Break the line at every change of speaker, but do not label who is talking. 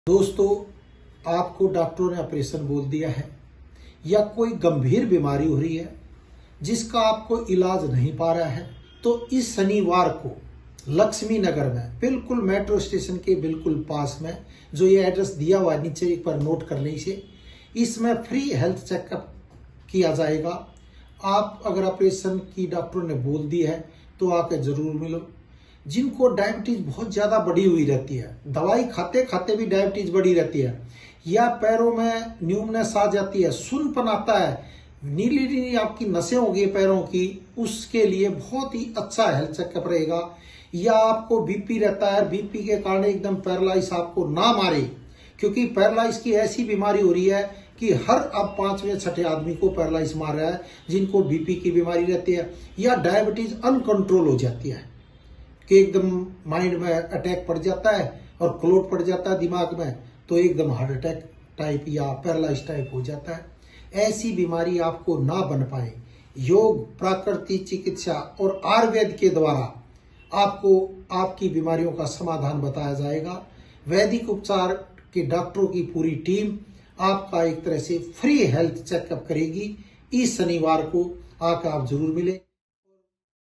दोस्तों, आपको डॉक्टरों ने ऑपरेशन बोल दिया है या कोई गंभीर बीमारी हो रही है जिसका आपको इलाज नहीं पा रहा है, तो इस शनिवार को लक्ष्मी नगर में बिल्कुल मेट्रो स्टेशन के बिल्कुल पास में जो ये एड्रेस दिया हुआ है नीचे एक बार नोट कर लीजिए, इसमें फ्री हेल्थ चेकअप किया जाएगा। आप अगर ऑपरेशन की डॉक्टरों ने बोल दी है तो आके जरूर मिलो। जिनको डायबिटीज बहुत ज्यादा बढ़ी हुई रहती है, दवाई खाते खाते भी डायबिटीज बढ़ी रहती है, या पैरों में न्यूमनेस आ जाती है, सुनपन आता है, नीली नीली आपकी नसें हो गई पैरों की, उसके लिए बहुत ही अच्छा हेल्थ चेकअप रहेगा। या आपको बीपी रहता है, बीपी के कारण एकदम पैरालाइज आपको ना मारे, क्योंकि पैरालाइज की ऐसी बीमारी हो रही है कि हर अब 5वें 6ठे आदमी को पैरालाइज मार रहा है जिनको बीपी की बीमारी रहती है, या डायबिटीज अनकंट्रोल हो जाती है कि एकदम माइंड में अटैक पड़ जाता है और क्लोट पड़ जाता है दिमाग में, तो एकदम हार्ट अटैक टाइप या पैरालाइज टाइप हो जाता है। ऐसी बीमारी आपको ना बन पाए, योग, प्राकृतिक चिकित्सा और आयुर्वेद के द्वारा आपको आपकी बीमारियों का समाधान बताया जाएगा। वैदिक उपचार के डॉक्टरों की पूरी टीम आपका एक तरह से फ्री हेल्थ चेकअप करेगी। इस शनिवार को आकर आप जरूर मिले।